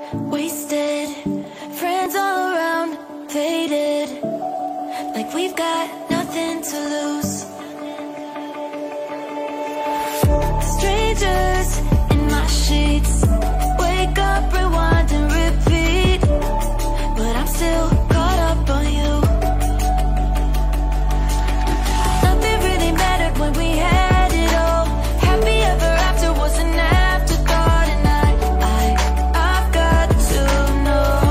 wasted. Friends all around, faded, like we've got nothing to lose. Strangers in my sheets, wake up, rewind and repeat, but I'm still caught up on you. Nothing really mattered when we had it all. Happy ever after was an afterthought, and I've got to know.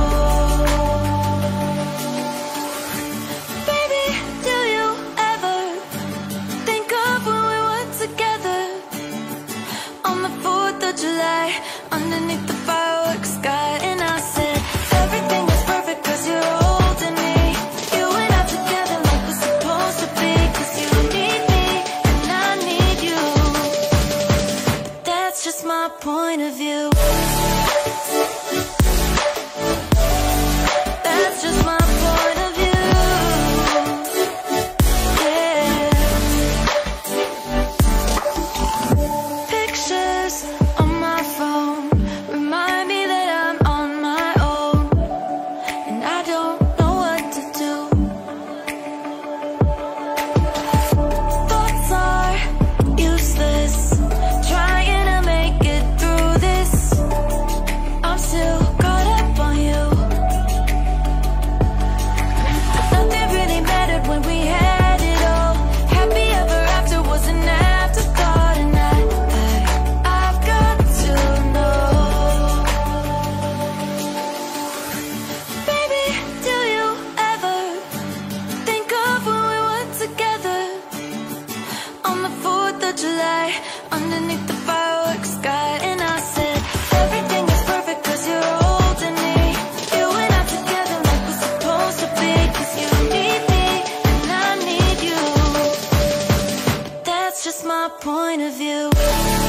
Baby, do you ever think of when we were together on the 4th of July, underneath the fireworks sky? And I said everything was perfect 'cause you're holding me. You and I together like we're supposed to be, 'cause you need me and I need you. But that's just my point of view. That's just my point of view. Yeah. Pictures on my phone remind me that I'm on my own, and I don't know what to do. Thoughts are useless, trying to make it through this. I'm still caught up on you. Nothing really mattered when we had it all. Happy ever after was an afterthought, and I've got to know. Baby, do you ever think of when we were together on the 4th of July, underneath the fireworks sky? And I said everything is perfect 'cause you're holding me. You and I together like we're supposed to be, 'cause you need me and I need you. That's just my point of view.